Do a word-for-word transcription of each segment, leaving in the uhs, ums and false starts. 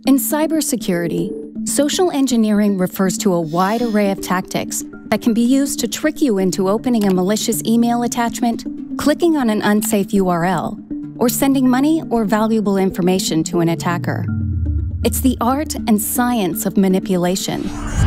In cybersecurity, social engineering refers to a wide array of tactics that can be used to trick you into opening a malicious email attachment, clicking on an unsafe U R L, or sending money or valuable information to an attacker. It's the art and science of manipulation.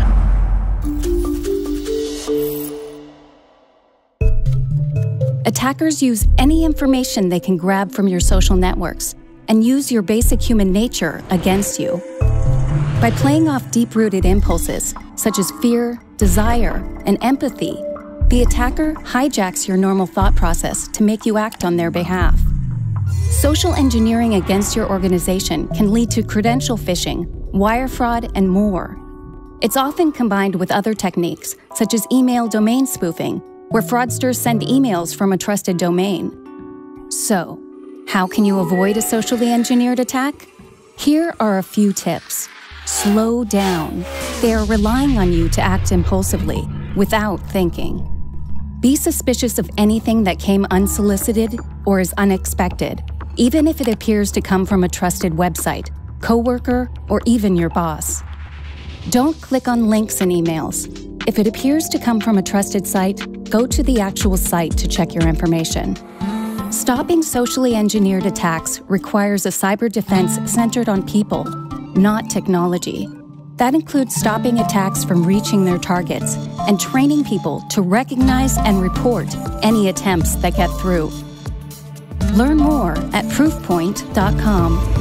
Attackers use any information they can grab from your social networks and use your basic human nature against you. By playing off deep-rooted impulses, such as fear, desire, and empathy, the attacker hijacks your normal thought process to make you act on their behalf. Social engineering against your organization can lead to credential phishing, wire fraud, and more. It's often combined with other techniques, such as email domain spoofing, where fraudsters send emails from a trusted domain. So, how can you avoid a socially engineered attack? Here are a few tips. Slow down. They are relying on you to act impulsively, without thinking. Be suspicious of anything that came unsolicited or is unexpected, even if it appears to come from a trusted website, coworker, or even your boss. Don't click on links in emails. If it appears to come from a trusted site, go to the actual site to check your information. Stopping socially engineered attacks requires a cyber defense centered on people, not technology. That includes stopping attacks from reaching their targets and training people to recognize and report any attempts that get through. Learn more at proofpoint dot com.